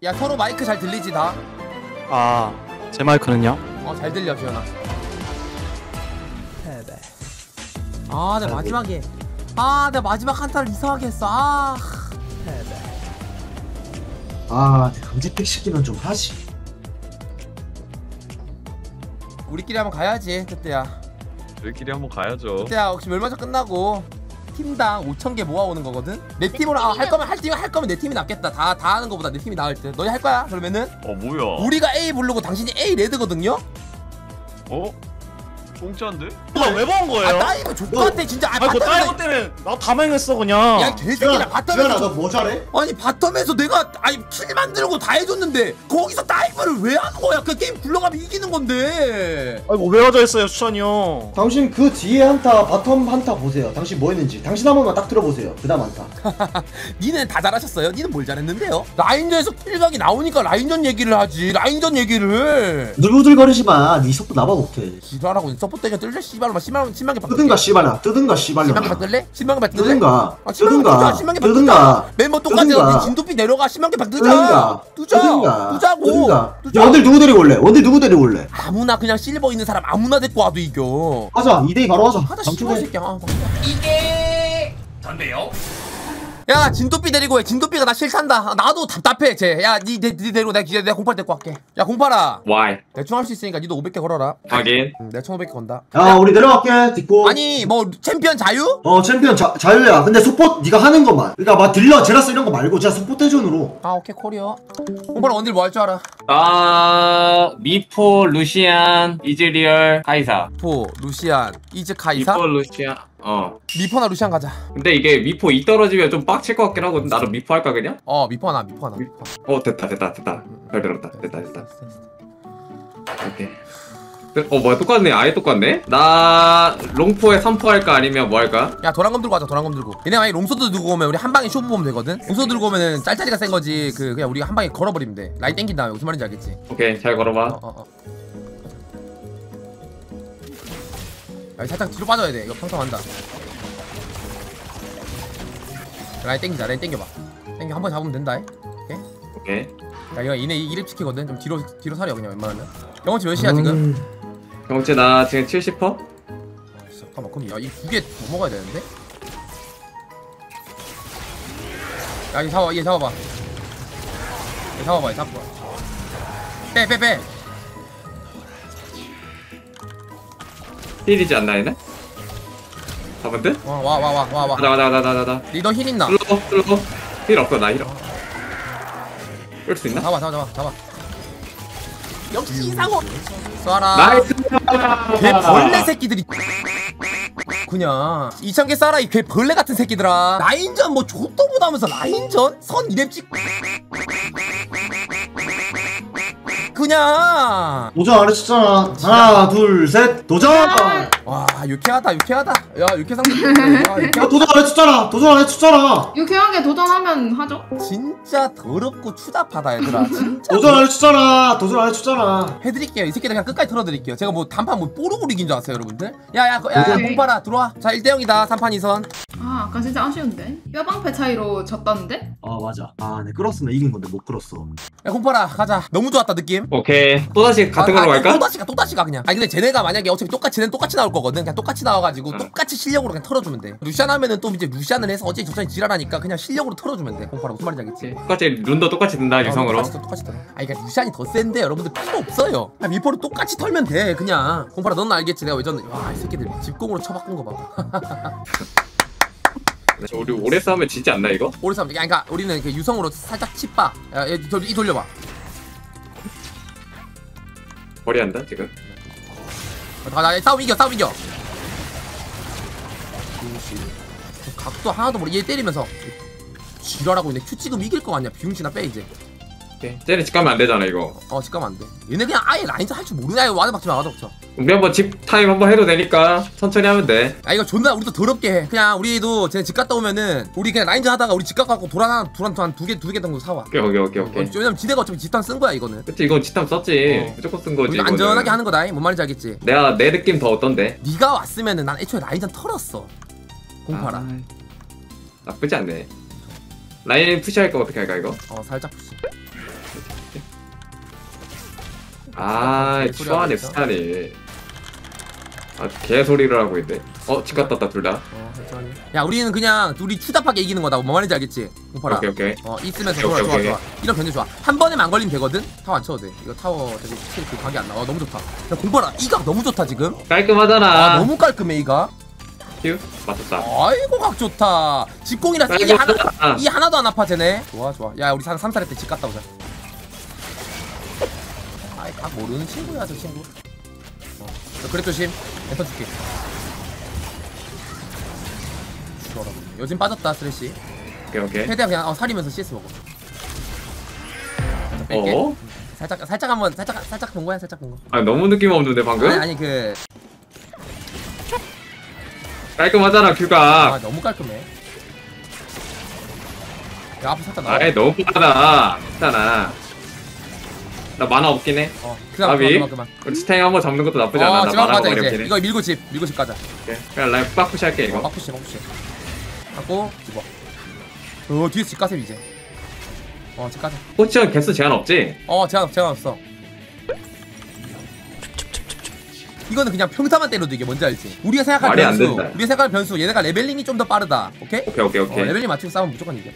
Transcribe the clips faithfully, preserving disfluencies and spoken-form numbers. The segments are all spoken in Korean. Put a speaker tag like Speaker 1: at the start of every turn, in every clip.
Speaker 1: 야 서로 마이크 잘 들리지 다?
Speaker 2: 아, 제 마이크는요?
Speaker 1: 어 잘 들려 지현아. 아 내가 마지막에 아 내가 마지막 한타를 이상하게 했어. 아
Speaker 3: 아 강제팩 시키면 좀 하지.
Speaker 1: 우리끼리 한번 가야지 그때야.
Speaker 4: 우리끼리 한번 가야죠.
Speaker 1: 그때야 혹시 멸망전 끝나고 팀당 오천 개 모아오는 거거든? 내 팀으로 아, 할 거면 할 팀 할 거면 내 팀이 낫겠다. 다 다 하는 거보다 내 팀이 나을 듯. 너희 할 거야? 그러면은
Speaker 4: 어 뭐야?
Speaker 1: 우리가 A 블루고 당신이 A 레드거든요?
Speaker 4: 어? 공짜인데?
Speaker 2: 아, 왜 본 거예요?
Speaker 1: 아 다이브 족같아 진짜. 아,
Speaker 2: 아니 그
Speaker 1: 바텀에서-
Speaker 2: 다이브 때문에 나 다 망했어 그냥.
Speaker 1: 야 개새끼야 바텀에서
Speaker 3: 지현아 너 뭐 잘해?
Speaker 1: 아니 바텀에서 내가 아니 킬 만들고 다 해줬는데 거기서 다이브를 왜 하는 거야? 그 게임 굴러가면 이기는 건데.
Speaker 2: 아이고 왜 와져 있어요 수찬이 형.
Speaker 3: 당신 그 뒤에 한타 바텀 한타 보세요. 당신 뭐 했는지 당신 한 번만 딱 들어보세요. 그 다음 한타.
Speaker 1: 니는 다 잘하셨어요? 니는 뭘 잘했는데요? 라인전에서 킬각이 나오니까 라인전 얘기를 하지. 라인전 얘기를
Speaker 3: 누들부들거리지 마. 니 속도 나봐 못해.
Speaker 1: 지랄하고 서포트 대전 뜰래? 씨발로만 십만 십만 개 박.
Speaker 3: 뜨든가 씨발아. 뜨든가 씨발로.
Speaker 1: 십만 개 받을래? 십만 개 받을래?
Speaker 3: 뜨든가.
Speaker 1: 아, 십만 개
Speaker 3: 뜨든가.
Speaker 1: 받자. 십만 개 받자.
Speaker 3: 뜨든가.
Speaker 1: 멤버 똑같이
Speaker 3: 뜨든가.
Speaker 1: 진도피 내려가. 십만 개 받자.
Speaker 3: 뜨든가.
Speaker 1: 뜨자.
Speaker 3: 뜨든가.
Speaker 1: 뜨자고.
Speaker 3: 뜨든가.
Speaker 1: 뜨자.
Speaker 3: 야, 원딜 누구 데리고 올래? 원딜 누구 데리고 올래?
Speaker 1: 아무나 그냥 실버 있는 사람 아무나 데리고 와도 이겨.
Speaker 3: 하자. 이 대 이 바로 하자.
Speaker 1: 하자 씨발
Speaker 3: 방출해.
Speaker 1: 새끼야. 아, 이게 전데요. 야 진도삐 데리고 해. 진도삐가 나 싫단다. 아, 나도 답답해 쟤. 야니 니, 니 데리고 내가 내가 공팔 데리고 갈게. 야 공팔아.
Speaker 4: Why?
Speaker 1: 대충 할 수 있으니까 니도 오백 개 걸어라.
Speaker 4: 확인.
Speaker 1: 응, 내가 천오백 개 건다.
Speaker 3: 야 우리 내려갈게. 딛고.
Speaker 1: 아니 뭐 챔피언 자유?
Speaker 3: 어 챔피언 자, 자유야. 근데 소포 네가 하는 것만. 그러니까 막 딜러 제라스 이런 거 말고 진짜 소포 대전으로.
Speaker 1: 아 오케이 코리어. 공팔아 원딜 뭐 할 줄 알아?
Speaker 5: 아 미포, 루시안, 이즈리얼, 카이사.
Speaker 1: 포 루시안 이즈 카이사.
Speaker 5: 미포, 루시안. 어.
Speaker 1: 미포나 루시안 가자.
Speaker 5: 근데 이게 미포 이 떨어지면 좀 빡칠 것 같긴 하거든. 나도 미포 할까 그냥?
Speaker 1: 어 미포 하나 미포 하나. 미포.
Speaker 5: 어 됐다 됐다 됐다. 잘 들었다. 됐다 됐다. 오케이. 어 뭐야 똑같네. 아예 똑같네. 나 롱포에 삼 포 할까 아니면 뭐 할까?
Speaker 1: 야 도랑검 들고 가자. 도랑검 들고. 얘네 만약에 롱소드 들고 오면 우리 한 방에 쇼부 보면 되거든. 롱소드 들고 오면은 짤짤이가 센 거지. 그 그냥 우리가 한 방에 걸어버리면 돼. 라인 땡긴 다음에 무슨 말인지 알겠지?
Speaker 5: 오케이 잘 걸어봐.
Speaker 1: 어 어 어. 야 살짝 뒤로 빠져야 돼. 이거 평평한다. 라인 땡기자. 라인 땡겨봐. 땡겨 한 번 잡으면 된다. 오케이.
Speaker 5: 오케이.
Speaker 1: 야 이거 얘네 이립 시키거든. 좀 뒤로 뒤로 사려 그냥 웬만하면. 영어치 몇 시야 지금?
Speaker 5: 경치 나 지금 칠십 퍼?
Speaker 1: 잠깐만 그럼 야이 두 개 더 먹어야 되는데? 야 얘 잡아 얘 잡아봐. 얘 잡아봐 얘 잡고. 빼 빼 빼.
Speaker 5: 힐이지 않나 얘네? 잡은 듯?
Speaker 1: 와 와 와 와 와 와.
Speaker 5: 가자 가자 가자 가자 가자.
Speaker 1: 리더 힐 있나?
Speaker 5: 슬로우 슬로우. 힐 없어 나 힐 없어. 끌 수 있나?
Speaker 1: 잡아 잡아 잡아 잡아. 역시 이상호. 쏴라.
Speaker 5: 나이스!
Speaker 1: 개 벌레 새끼들이 그냥 이천 개 쏴라 이 개 벌레 같은 새끼들아. 라인전 뭐 족도 못하면서 라인전? 선 이랩 찍 그냥
Speaker 3: 도전 안 했었잖아. 하나 둘 셋 도전.
Speaker 1: 와 유쾌하다 유쾌하다. 야 유쾌 상태. 야 유쾌.
Speaker 3: 야 도전 안 했었잖아. 도전 안 했었잖아.
Speaker 6: 유쾌하게 도전하면 하죠.
Speaker 1: 진짜 더럽고 추잡하다 얘들아. 진짜
Speaker 3: 도전 안 했었잖아. 도전 안 했었잖아.
Speaker 1: 해드릴게요. 이 새끼들 그냥 끝까지 털어드릴게요. 제가 뭐 단판 뭐 뽀록으로 이긴 줄 알았어요 여러분들. 야야 야, 야,
Speaker 6: 오케이.
Speaker 1: 공파라 들어와. 자 일 대 영이다 삼 판 이 선.
Speaker 6: 아 아까 진짜 아쉬운데 뼈방패 차이로 졌다는데?
Speaker 3: 아 맞아. 아내 끌었으면 이긴 건데 못 끌었어.
Speaker 1: 야 공파라 가자. 너무 좋았다 느낌.
Speaker 5: 오케이 또다시 같은 걸로
Speaker 1: 아,
Speaker 5: 갈까?
Speaker 1: 또다시가 또다시가 그냥. 아니 근데 쟤네가 만약에 어차피 똑같이 쟤는 똑같이 나올 거거든. 그냥 똑같이 나와가지고
Speaker 5: 응.
Speaker 1: 똑같이 실력으로 그냥 털어주면 돼. 루시안 하면은 또 이제 루시안을 해서 어차피 저전이 지랄하니까 그냥 실력으로 털어주면 돼. 공파라 무슨 말인지 알겠지?
Speaker 5: 똑같이 룬도 똑같이 든다 유성으로.
Speaker 1: 똑같이 털, 똑같이 털어. 아니 그러니까 루시안이 더 센데 여러분들 필요 없어요. 그냥 미포를 똑같이 털면 돼 그냥. 공파라 너는 알겠지 내가 왜 졌는지. 와이 새끼들 집공으로 쳐바꾼 거 봐봐.
Speaker 5: 우리 오래 싸우면 지지 않나 이거?
Speaker 1: 오래 싸움. 그러니까 우리는 그 유성으로 살짝 칩봐. 야, 얘, 돌- 이 돌려봐.
Speaker 5: 거리한다 지금.
Speaker 1: 나, 나 싸움 이겨 싸움 이겨. 각도 하나도 모르. 얘 때리면서 지랄하고 있네. 큐 찍으면 이길 거 같냐. 비용신아 빼 이제.
Speaker 5: 오케이. 쟤네 집 가면 안 되잖아 이거.
Speaker 1: 어 집가면 안 돼. 얘네 그냥 아예 라인전 할 줄 모르냐. 이거 와드 박지 마 와드 박쳐.
Speaker 5: 우리 한번 집 타임 한번 해도 되니까 천천히 하면 돼.
Speaker 1: 아 이거 존나 우리도 더럽게 해. 그냥 우리도 쟤네 집 갔다 오면은 우리 그냥 라인전 하다가 우리 집 갖고 도란 하나 도란 한두 개 두 개 정도 사와.
Speaker 5: 오케이 오케이 오케이 오케이.
Speaker 1: 어, 왜냐면 지네가 어차피 집탄 쓴 거야 이거는.
Speaker 5: 그치 이건 치탐 썼지.
Speaker 1: 어.
Speaker 5: 무조건 쓴 거지.
Speaker 1: 우리가
Speaker 5: 이거는.
Speaker 1: 안전하게 하는 거다. 뭔 말인지 알겠지?
Speaker 5: 내가 내 느낌 더 어떤데?
Speaker 1: 네가 왔으면은 난 애초에 라인전 털었어. 공파라.
Speaker 5: 아, 나쁘지 않네. 라인 푸시할 거 어떻게 할까 이거?
Speaker 1: 어 살짝 푸시.
Speaker 5: 아,
Speaker 1: 개소리
Speaker 5: 추하네
Speaker 1: 하고 있어.
Speaker 5: 스타일이. 아, 개소리를 하고 있네. 어, 집 갔다 왔다 둘 다.
Speaker 1: 어, 천천히. 야 우리는 그냥 둘이 추잡하게 이기는 거다. 뭐 말인지 알겠지? 공파라.
Speaker 5: 오케이, 오케이.
Speaker 1: 어 있으면서
Speaker 5: 오케이,
Speaker 1: 좋아
Speaker 5: 오케이,
Speaker 1: 좋아
Speaker 5: 오케이.
Speaker 1: 좋아. 이런 견제 좋아. 한 번에만 안 걸리면 되거든. 타워 안 쳐도 돼. 이거 타워 저기 스킬 그 각이 안 나와. 너무 좋다. 야 공파라 이각 너무 좋다 지금.
Speaker 5: 깔끔하잖아.
Speaker 1: 아 너무 깔끔해 이각.
Speaker 5: 휴, 맞췄다.
Speaker 1: 아이고 각 좋다. 직공이라 이 하나
Speaker 5: 아.
Speaker 1: 이 하나도 안 아파 쟤네. 좋아 좋아. 야 우리 한 삼 살 때 집 갔다 오자. 아이 각 모르는 친구야 저 친구. 어. 그래 조심. 엔터 줄게. 죽어라. 요즘 빠졌다 쓰레쉬.
Speaker 5: 오케이, 오케이.
Speaker 1: 최대한 그냥 어, 살이면서 씨에스 먹어. 살짝 뺄게.
Speaker 5: 어?
Speaker 1: 살짝 살짝 한번 살짝 살짝 본 거야 살짝 본 거.
Speaker 5: 아, 너무 느낌 없는데 방금?
Speaker 1: 아니 아니 그
Speaker 5: 깔끔하잖아,
Speaker 1: 아,
Speaker 5: 큐가.
Speaker 1: 너무 깔끔해. 야 앞에 살짝 나와.
Speaker 5: 아이, 너무 빠르다. 괜찮아. 나 만화 없긴 해.
Speaker 1: 어 그만
Speaker 5: 나비.
Speaker 1: 그만 그만.
Speaker 5: 우리 스탱 한번 잡는 것도 나쁘지 않아.
Speaker 1: 어
Speaker 5: 나
Speaker 1: 집앞
Speaker 5: 만화가
Speaker 1: 가자
Speaker 5: 어렵긴
Speaker 1: 이제.
Speaker 5: 해.
Speaker 1: 이거 밀고 집 밀고 집 가자.
Speaker 5: 오케이. 그냥 라인 빡 푸시할게
Speaker 1: 어,
Speaker 5: 이거.
Speaker 1: 막푸시 막푸시. 하고 집어. 어 뒤에서 집 가셈 이제. 어 집 가자.
Speaker 5: 포지션 개수 제한 없지?
Speaker 1: 어 제한 없 제한 없어. 이거는 그냥 평타만 때려도 이게 뭔지 알지? 우리가 생각할
Speaker 5: 말이 안
Speaker 1: 변수,
Speaker 5: 된다.
Speaker 1: 우리가 생각할 변수, 얘네가 레벨링이 좀 더 빠르다. 오케이?
Speaker 5: 오케이, 오케이,
Speaker 1: 어,
Speaker 5: 오케이.
Speaker 1: 레벨링 맞추고 싸우면 무조건 이겨.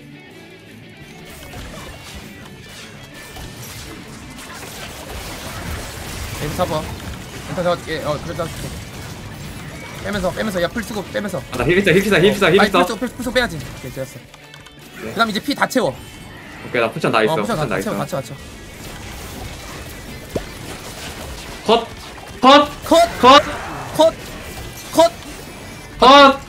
Speaker 1: 엔터 잡아. 엔터 잡아줄게. 어, 그래 잡아줄게. 빼면서, 빼면서, 야, 풀 쓰고 빼면서.
Speaker 5: 아, 나 힐있어, 힐있어, 힐있어,
Speaker 1: 아니,
Speaker 5: 힐있어.
Speaker 1: 풀 쓰고, 풀, 풀 쓰고 빼야지. 오케이, 됐어.
Speaker 5: 네.
Speaker 1: 그 다음 이제 피 다 채워.
Speaker 5: 오케이, 나 포지션 다 있어.
Speaker 1: 어, 포션
Speaker 5: 포지션
Speaker 1: 다
Speaker 5: 다
Speaker 1: 채워, 다
Speaker 5: 있어.
Speaker 1: 채워, 다 채워.
Speaker 5: 컷! 컷!
Speaker 1: 컷!
Speaker 5: 컷!
Speaker 1: 컷! 컷!
Speaker 5: 컷!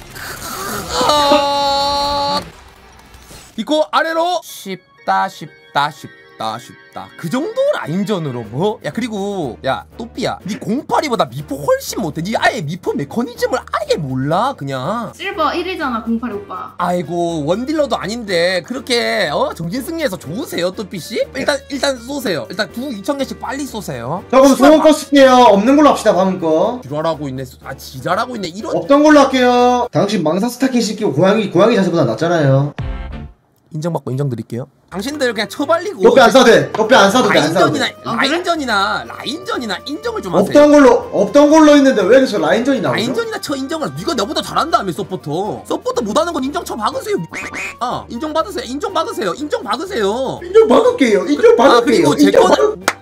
Speaker 1: 아! 있고 아래로 쉽다 쉽다 쉽다 쉽다 그 정도 라인전으로 뭐? 야 그리고 야 또삐야 니 공팔이보다 미포 훨씬 못해. 니 아예 미포 메커니즘을 아예 몰라 그냥.
Speaker 6: 실버 일 위잖아 공팔이 오빠.
Speaker 1: 아이고 원딜러도 아닌데 그렇게 어 정신승리해서 좋으세요 또삐씨? 일단 일단 쏘세요. 일단 두 이천 개씩 빨리 쏘세요.
Speaker 3: 자 그럼 소원 거 쓸게요. 없는 걸로 합시다 방금 거.
Speaker 1: 지랄하고 있네. 아 지랄하고 있네. 이런
Speaker 3: 없던 걸로 할게요. 당신 망사 스타킹 시키고 고양이 고양이 자세보다 낫잖아요.
Speaker 1: 인정받고 인정드릴게요. 당신들 그냥 처발리고
Speaker 3: 옆에 안 사도 돼. 옆에 안 사도 돼. 안 사도
Speaker 1: 라인전이나
Speaker 3: 돼.
Speaker 6: 아, 그래?
Speaker 1: 라인전이나 라인전이나 인정을 좀 하세요.
Speaker 3: 없던 걸로 없던 걸로 있는데 왜 계속 라인전이 나오죠?
Speaker 1: 라인전이나 쳐 인정을. 네가 나보다 잘한다며 서포터. 서포터 못하는 건 인정 쳐 박으세요. 아 인정 받으세요. 인정 받으세요. 인정 받으세요.
Speaker 3: 인정 받을게요. 인정
Speaker 1: 아
Speaker 3: 받을게요.
Speaker 1: 그리고 제
Speaker 3: 인정
Speaker 1: 거는
Speaker 3: 받을-